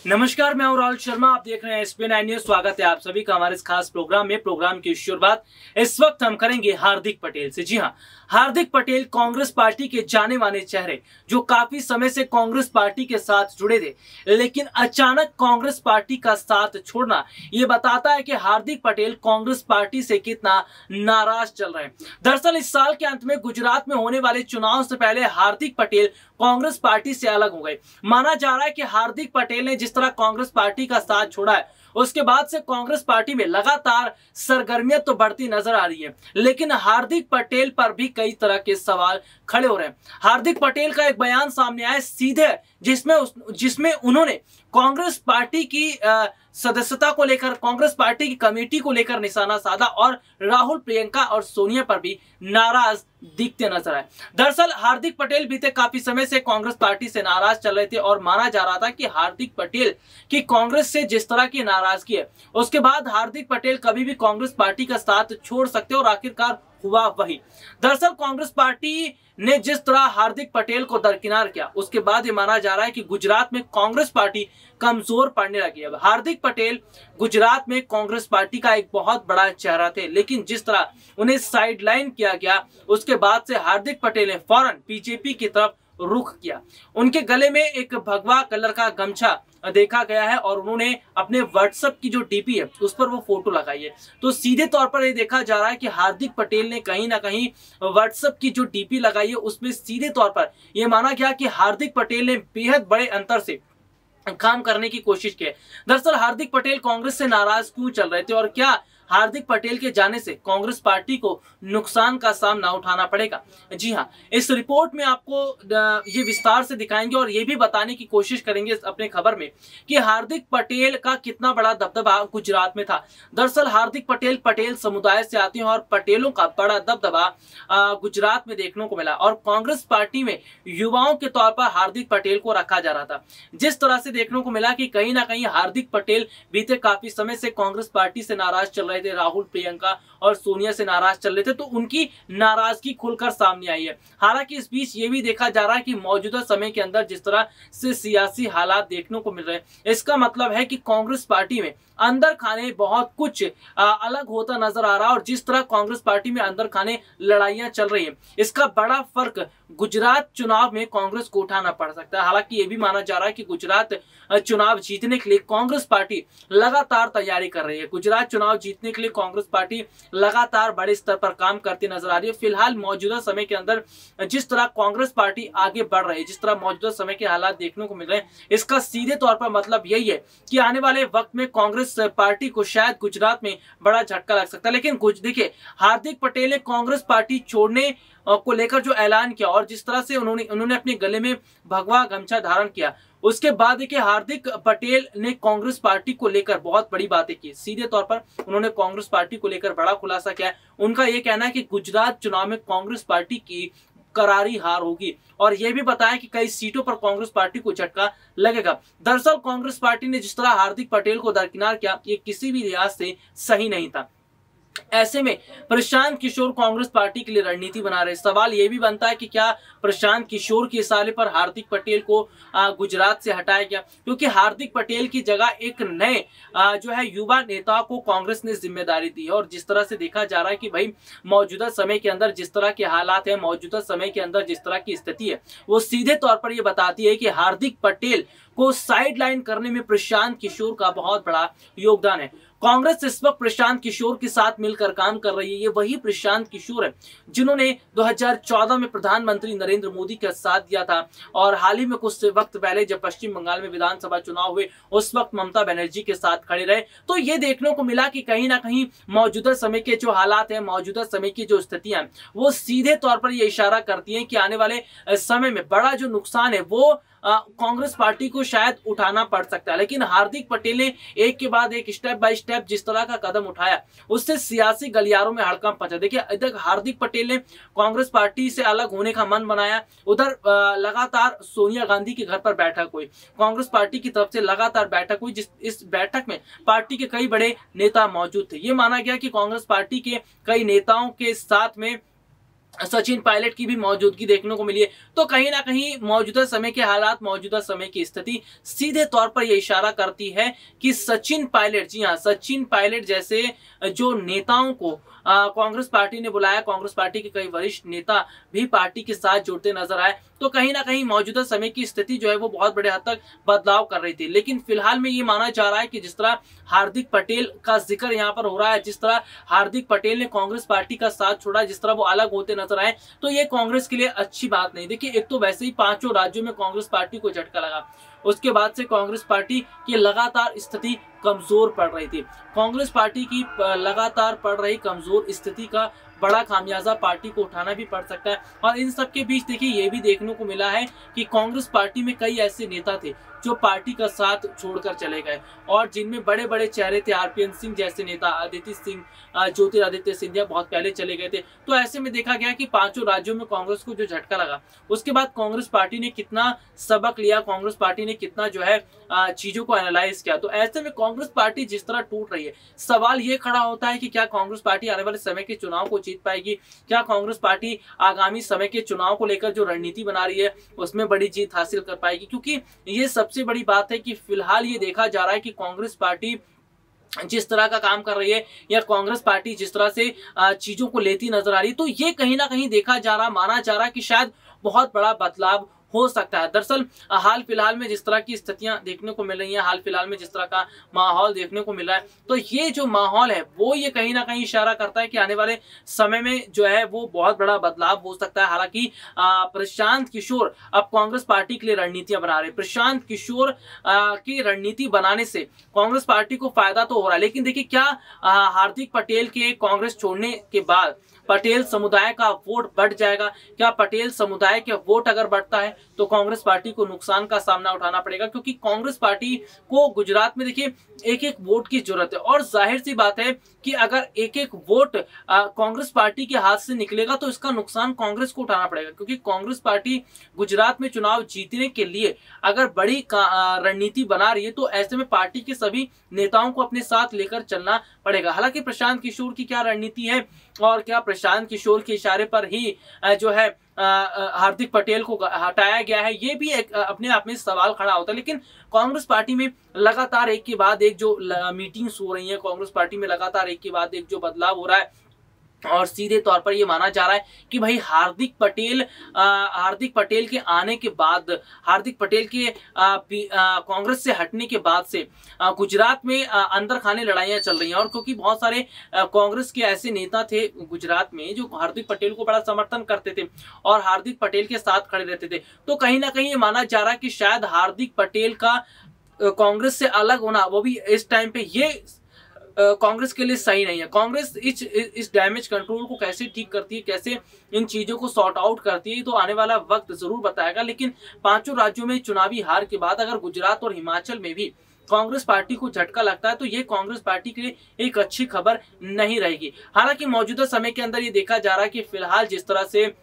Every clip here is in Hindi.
नमस्कार, मैं हूं राहुल शर्मा। आप देख रहे हैं SB9 न्यूज। स्वागत है आप सभी का हमारे इस खास प्रोग्राम में। प्रोग्राम की शुरुआत इस वक्त हम करेंगे हार्दिक पटेल से। जी हां, हार्दिक पटेल कांग्रेस पार्टी के जाने माने चेहरे, जो काफी समय से कांग्रेस पार्टी के साथ जुड़े थे, लेकिन अचानक कांग्रेस पार्टी का साथ छोड़ना ये बताता है कि हार्दिक पटेल कांग्रेस पार्टी से कितना नाराज चल रहे हैं। दरअसल इस साल के अंत में गुजरात में होने वाले चुनाव से पहले हार्दिक पटेल कांग्रेस पार्टी से अलग हो गए। माना जा रहा है कि हार्दिक पटेल ने जिस तरह कांग्रेस पार्टी का साथ छोड़ा है, उसके बाद से कांग्रेस पार्टी में लगातार सरगर्मियां तो बढ़ती नजर आ रही है, लेकिन हार्दिक पटेल पर भी कई तरह के सवाल खड़े हो रहे हैं। हार्दिक पटेल का एक बयान सामने आया सीधे, जिसमें उन्होंने कांग्रेस पार्टी की सदस्यता को लेकर, कांग्रेस पार्टी की कमेटी को लेकर निशाना साधा और राहुल, प्रियंका और सोनिया पर भी नाराज दिखते नजर आए। दरअसल हार्दिक पटेल बीते काफी समय से कांग्रेस पार्टी से नाराज चल रहे थे और माना जा रहा था कि हार्दिक पटेल की कांग्रेस से जिस तरह की नाराजगी है, उसके बाद हार्दिक पटेल कभी भी कांग्रेस पार्टी का साथ छोड़ सकते और आखिरकार हुआ वही। दरअसल कांग्रेस पार्टी ने जिस तरह हार्दिक पटेल को दरकिनार किया, उसके बाद ये माना जा रहा है कि गुजरात में कांग्रेस पार्टी कमजोर पड़ने लगी है। हार्दिक पटेल गुजरात में कांग्रेस पार्टी का एक बहुत बड़ा चेहरा थे, लेकिन जिस तरह उन्हें साइडलाइन किया गया, उसके बाद से हार्दिक पटेल ने फौरन बीजेपी की तरफ रुख किया। उनके गले में एक भगवा कलर का गमछा देखा गया है और उन्होंने अपने व्हाट्सएप की जो डीपी है उस पर वो फोटो लगाई है। तो सीधे तौर पर ये देखा जा रहा है कि हार्दिक पटेल ने कहीं ना कहीं व्हाट्सएप की जो डीपी लगाई है उसमें सीधे तौर पर यह माना गया कि हार्दिक पटेल ने बेहद बड़े अंतर से काम करने की कोशिश की है। दरअसल हार्दिक पटेल कांग्रेस से नाराज क्यों चल रहे थे और क्या हार्दिक पटेल के जाने से कांग्रेस पार्टी को नुकसान का सामना उठाना पड़ेगा? जी हां, इस रिपोर्ट में आपको ये विस्तार से दिखाएंगे और ये भी बताने की कोशिश करेंगे अपने खबर में कि हार्दिक पटेल का कितना बड़ा दबदबा गुजरात में था। दरअसल हार्दिक पटेल पटेल समुदाय से आते हैं और पटेलों का बड़ा दबदबा गुजरात में देखने को मिला और कांग्रेस पार्टी में युवाओं के तौर पर हार्दिक पटेल को रखा जा रहा था। जिस तरह से देखने को मिला कि कहीं ना कहीं हार्दिक पटेल बीते काफी समय से कांग्रेस पार्टी से नाराज चल रहे थे, राहुल, प्रियंका और सोनिया से नाराज चल रहे थे, तो उनकी नाराजगी खुलकर सामने आई है। हालांकि इस बीच ये भी देखा जा रहा है कि मौजूदा समय के अंदर जिस तरह से सियासी हालात देखने को मिल रहे हैं, इसका मतलब है कि कांग्रेस पार्टी में अंदर खाने बहुत कुछ अलग होता नजर आ रहा है और जिस तरह कांग्रेस पार्टी में अंदर खाने लड़ाइयां चल रही हैं, इसका बड़ा फर्क गुजरात चुनाव में कांग्रेस को उठाना पड़ सकता है। हालांकि ये भी माना जा रहा है कि गुजरात चुनाव जीतने के लिए कांग्रेस पार्टी लगातार तैयारी कर रही है। गुजरात चुनाव जीतने के लिए कांग्रेस पार्टी लगातार बड़े स्तर पर काम करती नजर आ रही है। फिलहाल मौजूदा समय के अंदर जिस तरह कांग्रेस पार्टी आगे बढ़ रही है, जिस तरह मौजूदा समय के हालात देखने को मिल रहे हैं, इसका सीधे तौर पर मतलब यही है कि आने वाले वक्त में कांग्रेस पार्टी को शायद गुजरात में बड़ा झटका लग सकता है। लेकिन कुछ देखिए, हार्दिक पटेल ने कांग्रेस पार्टी छोड़ने को लेकर जो ऐलान किया और जिस तरह से उन्होंने अपने गले में भगवा गमछा धारण किया, उसके बाद देखिए हार्दिक पटेल ने कांग्रेस पार्टी को लेकर बहुत बड़ी बातें की। सीधे तौर पर उन्होंने कांग्रेस पार्टी को लेकर बड़ा खुलासा किया। उनका यह कहना है कि गुजरात चुनाव में कांग्रेस पार्टी की करारी हार होगी और यह भी बताया कि कई सीटों पर कांग्रेस पार्टी को झटका लगेगा। दरअसल कांग्रेस पार्टी ने जिस तरह हार्दिक पटेल को दरकिनार किया, ये किसी भी लिहाज से सही नहीं था। ऐसे में प्रशांत किशोर कांग्रेस पार्टी के लिए रणनीति बना रहे। सवाल यह भी बनता है कि क्या प्रशांत किशोर के इशारे पर हार्दिक पटेल को गुजरात से हटाया गया, क्योंकि हार्दिक पटेल की जगह एक नए जो है युवा नेता को कांग्रेस ने जिम्मेदारी दी है। और जिस तरह से देखा जा रहा है कि भाई मौजूदा समय के अंदर जिस तरह के हालात है, मौजूदा समय के अंदर जिस तरह की स्थिति है, वो सीधे तौर पर यह बताती है कि हार्दिक पटेल को साइडलाइन करने में प्रशांत किशोर का बहुत बड़ा योगदान है। कांग्रेस इस वक्त प्रशांत किशोर के साथ मिलकर काम कर रही है। ये वही प्रशांत किशोर है जिन्होंने 2014 में प्रधानमंत्री नरेंद्र मोदी का साथ दिया था और हाल ही में कुछ वक्त पहले जब पश्चिम बंगाल में विधानसभा चुनाव हुए, उस वक्त ममता बनर्जी के साथ खड़े रहे। तो ये देखने को मिला कि कहीं ना कहीं मौजूदा समय के जो हालात है, मौजूदा समय की जो स्थितियां, वो सीधे तौर पर यह इशारा करती हैं कि आने वाले समय में बड़ा जो नुकसान है वो कांग्रेस पार्टी को शायद उठाना पड़ सकता है। लेकिन हार्दिक पटेल ने एक के बाद एक, स्टेप बाय स्टेप जिस तरह का कदम उठाया, उससे सियासी गलियारों में हड़कंप मचा। देखिए, इधर हार्दिक पटेल ने कांग्रेस पार्टी से अलग होने का मन बनाया, उधर लगातार सोनिया गांधी के घर पर बैठक हुई, कांग्रेस पार्टी की तरफ से लगातार बैठक हुई, इस बैठक में पार्टी के कई बड़े नेता मौजूद थे। ये माना गया कि कांग्रेस पार्टी के कई नेताओं के साथ में सचिन पायलट की भी मौजूदगी देखने को मिली है। तो कहीं ना कहीं मौजूदा समय के हालात, मौजूदा समय की स्थिति सीधे तौर पर यह इशारा करती है कि सचिन पायलट, जी हाँ, सचिन पायलट जैसे जो नेताओं को कांग्रेस पार्टी ने बुलाया, कांग्रेस पार्टी के कई वरिष्ठ नेता भी पार्टी के साथ जुड़ते नजर आए। तो कहीं ना कहीं मौजूदा समय की स्थिति जो है वो बहुत बड़े हद तक बदलाव कर रही थी। लेकिन फिलहाल में ये माना जा रहा है कि जिस तरह हार्दिक पटेल का जिक्र यहाँ पर हो रहा है, जिस तरह हार्दिक पटेल ने कांग्रेस पार्टी का साथ छोड़ा, जिस तरह वो अलग होते नजर आए, तो ये कांग्रेस के लिए अच्छी बात नहीं। देखिए, एक तो वैसे ही 5 राज्यों में कांग्रेस पार्टी को झटका लगा, उसके बाद से कांग्रेस पार्टी की लगातार स्थिति कमजोर पड़ रही थी। कांग्रेस पार्टी की लगातार पड़ रही कमजोर स्थिति का बड़ा खामियाजा पार्टी को उठाना भी पड़ सकता है। और इन सब के बीच देखिए, ये भी देखने को मिला है कि कांग्रेस पार्टी में कई ऐसे नेता थे जो पार्टी का साथ छोड़कर चले गए, और जिनमें बड़े बड़े चेहरे थे। आरपीएन सिंह जैसे नेता, अदिति सिंह, ज्योतिरादित्य सिंधिया बहुत पहले चले गए थे। तो ऐसे में देखा गया कि 5 राज्यों में कांग्रेस को जो झटका लगा, उसके बाद कांग्रेस पार्टी ने कितना सबक लिया, कांग्रेस पार्टी ने कितना जो है चीजों को एनालाइज किया। तो ऐसे में कांग्रेस पार्टी जिस तरह टूट रही है, सवाल ये खड़ा होता है कि क्या कांग्रेस पार्टी आने वाले समय के चुनाव को जीत पाएगी? क्या कांग्रेस पार्टी आगामी समय के चुनाव को लेकर जो रणनीति बना रही है उसमें बड़ी जीत हासिल कर पाएगी? क्योंकि ये सबसे बड़ी बात है कि फिलहाल ये देखा जा रहा है कि कांग्रेस पार्टी जिस तरह का काम कर रही है, या कांग्रेस पार्टी जिस तरह से चीजों को लेती नजर आ रही है, तो ये कहीं ना कहीं देखा जा रहा, माना जा रहा है कि शायद बहुत बड़ा बदलाव हो सकता है। दरअसल हाल फिलहाल में जिस तरह की स्थितियां देखने को मिल रही हैं, हाल फिलहाल में जिस तरह का माहौल देखने को मिल रहा है, तो ये जो माहौल है वो ये कहीं ना कहीं इशारा करता है कि आने वाले समय में जो है वो बहुत बड़ा बदलाव हो सकता है। हालांकि प्रशांत किशोर अब कांग्रेस पार्टी के लिए रणनीतियां बना रहे हैं। प्रशांत किशोर की रणनीति बनाने से कांग्रेस पार्टी को फायदा तो हो रहा है, लेकिन देखिए, क्या हार्दिक पटेल के कांग्रेस छोड़ने के बाद पटेल समुदाय का वोट बढ़ जाएगा? क्या पटेल समुदाय के वोट अगर बढ़ता है तो कांग्रेस पार्टी को नुकसान का सामना उठाना पड़ेगा? क्योंकि कांग्रेस पार्टी को गुजरात में देखिए एक एक वोट की जरूरत है, और जाहिर सी बात है कि अगर एक एक वोट कांग्रेस पार्टी के हाथ से निकलेगा तो इसका नुकसान कांग्रेस को उठाना पड़ेगा। क्योंकि कांग्रेस पार्टी गुजरात में चुनाव जीतने के लिए अगर बड़ी रणनीति बना रही है, तो ऐसे में पार्टी के सभी नेताओं को अपने साथ लेकर चलना पड़ेगा। हालांकि प्रशांत किशोर की क्या रणनीति है, और क्या प्रशांत किशोर के इशारे पर ही जो है हार्दिक पटेल को हटाया गया है, ये भी एक अपने आप में सवाल खड़ा होता है। लेकिन कांग्रेस पार्टी में लगातार एक के बाद एक जो मीटिंग्स हो रही है, कांग्रेस पार्टी में लगातार एक के बाद एक जो बदलाव हो रहा है, और सीधे तौर पर यह माना जा रहा है कि भाई हार्दिक पटेल के आने के बाद, हार्दिक पटेल के कांग्रेस से हटने के बाद से गुजरात में अंदर खाने लड़ाइयां चल रही हैं। और क्योंकि बहुत सारे कांग्रेस के ऐसे नेता थे गुजरात में जो हार्दिक पटेल को बड़ा समर्थन करते थे और हार्दिक पटेल के साथ खड़े रहते थे, तो कहीं ना कहीं ये माना जा रहा है कि शायद हार्दिक पटेल का कांग्रेस से अलग होना, वो भी इस टाइम पे, ये कांग्रेस के लिए सही नहीं है। कांग्रेस इस डैमेज कंट्रोल को कैसे ठीक करती है, कैसे इन चीजों को सॉर्ट आउट करती है, तो आने वाला वक्त जरूर बताएगा। लेकिन 5 राज्यों में चुनावी हार के बाद अगर गुजरात और हिमाचल में भी कांग्रेस पार्टी को झटका लगता है, तो ये कांग्रेस पार्टी के लिए एक अच्छी खबर नहीं रहेगी। हालांकि मौजूदा समय के अंदर ये देखा जा रहा है कि फिलहाल जिस तरह से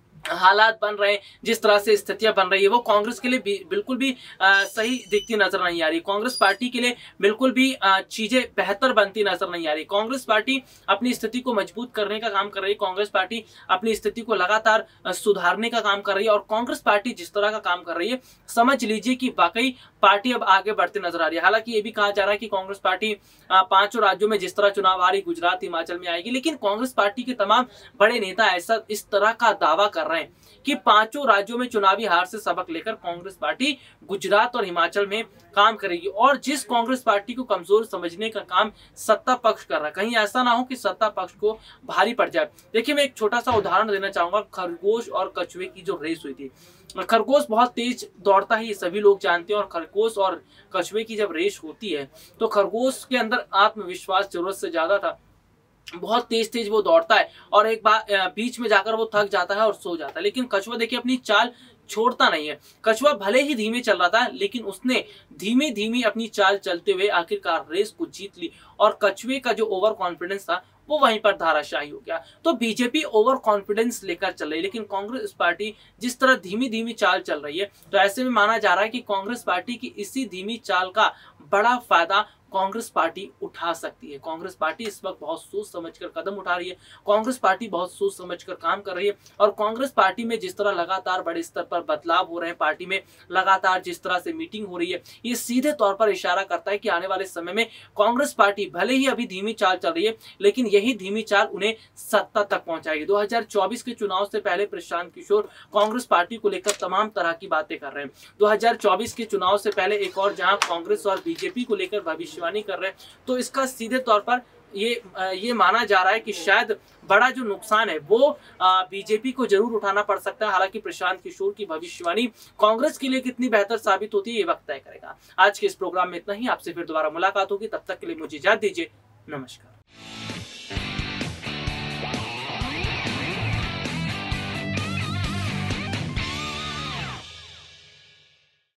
हालात बन रहे हैं, जिस तरह से स्थितियां बन रही है, वो कांग्रेस के लिए बिल्कुल भी सही दिखती नजर नहीं आ रही। कांग्रेस पार्टी के लिए बिल्कुल भी चीजें बेहतर बनती नजर नहीं आ रही। कांग्रेस पार्टी अपनी स्थिति को मजबूत करने का काम कर रही है, कांग्रेस पार्टी अपनी स्थिति को लगातार सुधारने का काम कर रही है, और कांग्रेस पार्टी जिस तरह का काम कर रही है, समझ लीजिए कि वाकई पार्टी अब आगे बढ़ते नजर आ रही है। हालांकि ये भी कहा जा रहा है कि कांग्रेस पार्टी 5 राज्यों में जिस तरह चुनाव हारी, गुजरात हिमाचल में आएगी, लेकिन कांग्रेस पार्टी के तमाम बड़े नेता ऐसा इस तरह का दावा कर रहे हैं कि 5 राज्यों में चुनावी हार से सबक लेकर कांग्रेस पार्टी गुजरात और हिमाचल में काम करेगी। और जिस कांग्रेस पार्टी को कमजोर समझने का काम सत्ता पक्ष कर रहा है, कहीं ऐसा ना हो कि सत्ता पक्ष को भारी पड़ जाए। देखिए, मैं एक छोटा सा उदाहरण देना चाहूंगा। खरगोश और कछुए की जो रेस हुई थी, खरगोश बहुत तेज दौड़ता है, ये सभी लोग जानते हैं, और खरगोश और कछुए की जब रेस होती है तो खरगोश के अंदर आत्मविश्वास जरूरत से ज्यादा था, बहुत तेज वो दौड़ता है, और एक बार बीच में जाकर वो थक जाता है और सो जाता है। लेकिन कछुआ देखिए अपनी चाल छोड़ता नहीं है। कछुआ भले ही धीमे चल रहा था, लेकिन उसने धीमे धीमे अपनी चाल चलते हुए आखिरकार रेस को जीत ली, और कछुए का जो ओवर कॉन्फिडेंस था वो वहीं पर धाराशाही हो गया। तो बीजेपी ओवर कॉन्फिडेंस लेकर चल रही है, लेकिन कांग्रेस पार्टी जिस तरह धीमी धीमी चाल चल रही है, तो ऐसे में माना जा रहा है कि कांग्रेस पार्टी की इसी धीमी चाल का बड़ा फायदा कांग्रेस पार्टी उठा सकती है। कांग्रेस पार्टी इस वक्त बहुत सोच समझकर कदम उठा रही है, कांग्रेस पार्टी बहुत सोच समझकर काम कर रही है। और कांग्रेस पार्टी में जिस तरह लगातार बड़े स्तर पर बदलाव हो रहे हैं, पार्टी में लगातार जिस तरह से मीटिंग हो रही है, ये सीधे तौर पर इशारा करता है कि आने वाले समय में कांग्रेस पार्टी भले ही अभी धीमी चाल चल रही है, लेकिन यही धीमी चाल उन्हें सत्ता तक पहुंचाएगी। 2024 के चुनाव से पहले प्रशांत किशोर कांग्रेस पार्टी को लेकर तमाम तरह की बातें कर रहे हैं। 2024 के चुनाव से पहले एक और जहां कांग्रेस और बीजेपी को लेकर भविष्यवाणी कर रहे हैं, तो इसका सीधे तौर पर ये माना जा रहा है कि शायद बड़ा जो नुकसान है वो बीजेपी को जरूर उठाना पड़ सकता है। हालांकि प्रशांत किशोर की भविष्यवाणी कांग्रेस के लिए कितनी बेहतर साबित होती है, ये वक्त तय करेगा। आज के इस प्रोग्राम में इतना ही। आपसे फिर दोबारा मुलाकात होगी, तब तक के लिए मुझे इजाजत दीजिए। नमस्कार।